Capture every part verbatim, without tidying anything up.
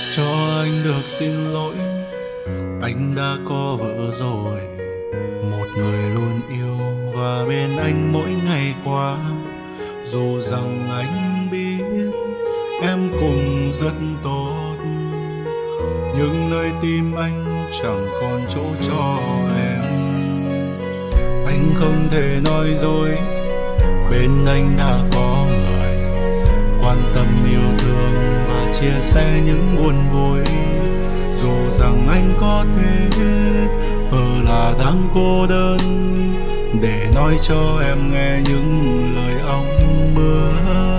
Cho anh được xin lỗi, anh đã có vợ rồi. Một người luôn yêu và bên anh mỗi ngày qua. Dù rằng anh biết em cũng rất tốt, nhưng nơi tim anh chẳng còn chỗ cho em. Anh không thể nói dối, bên anh đã có người quan tâm yêu thương và chia sẻ những buồn vui. Dù rằng anh có thể vợ là đang cô đơn, để nói cho em nghe những lời ong mưa.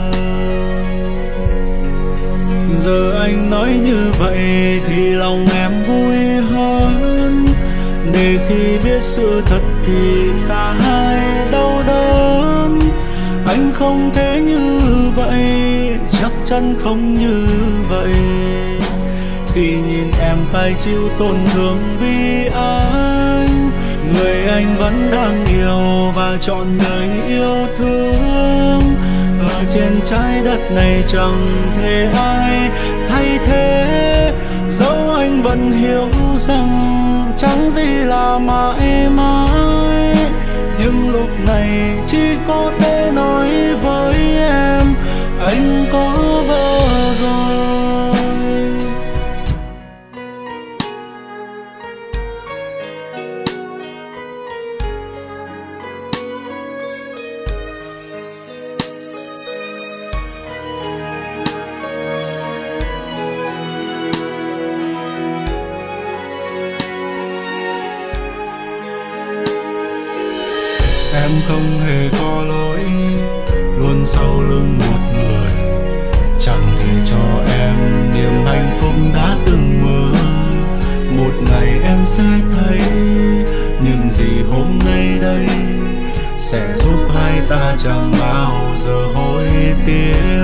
Giờ anh nói như vậy thì lòng em vui hơn, để khi biết sự thật thì cả hai đau đớn. Anh không thể như vậy, chắc chắn không như vậy. Khi nhìn em phải chịu tổn thương vì anh, người anh vẫn đang yêu và trọn đời yêu thương. Ở trên trái đất này chẳng thể ai thay thế, dẫu anh vẫn hiểu rằng chẳng gì là mãi mãi. Nhưng lúc này chỉ có thể nói với em, anh có vợ rồi. Em không hề có lỗi, luôn sau lưng một người, chẳng thể cho em niềm hạnh phúc đã từng mơ. Một ngày em sẽ thấy những gì hôm nay đây sẽ giúp hai ta chẳng bao giờ hối tiếc.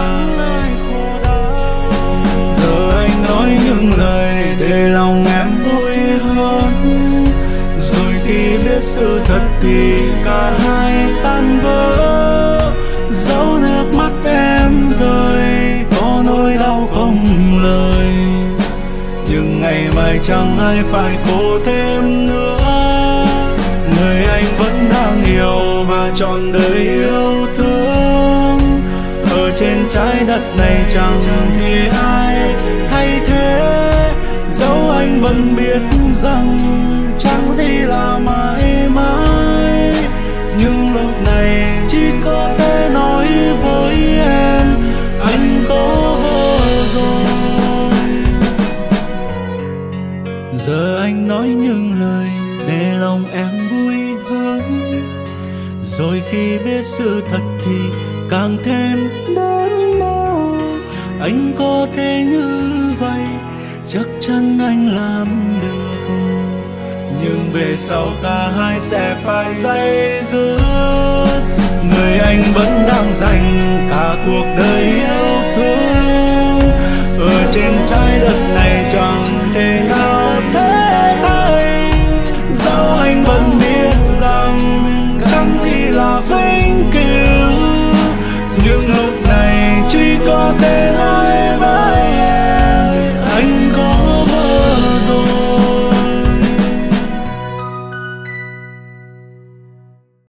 Giờ anh nói những lời để lòng em vui hơn, rồi khi biết sự thật thì cả hai tan vỡ. Dẫu nước mắt em rơi có nỗi đau không lời, nhưng ngày mai chẳng ai phải khổ thêm nữa. Người anh vẫn đang yêu và trọn đời yêu thương. Ở trên trái đất này chẳng thể ai thay thế, dẫu anh vẫn biết rằng chẳng gì là mãi mãi. Nhưng lúc này chỉ có thể nói với em, anh có vợ rồi. Giờ anh nói những lời để lòng em vui hơn, rồi khi biết sự thật thì càng thêm đớn đau. Anh có thể như vậy, chắc chắn anh làm được, nhưng về sau cả hai sẽ phải day dứt. Người anh vẫn đang dành cả cuộc đời yêu thương. Ở trên trái đất này chẳng thể nào thế thay, dẫu anh vẫn biết rằng chẳng gì là vinh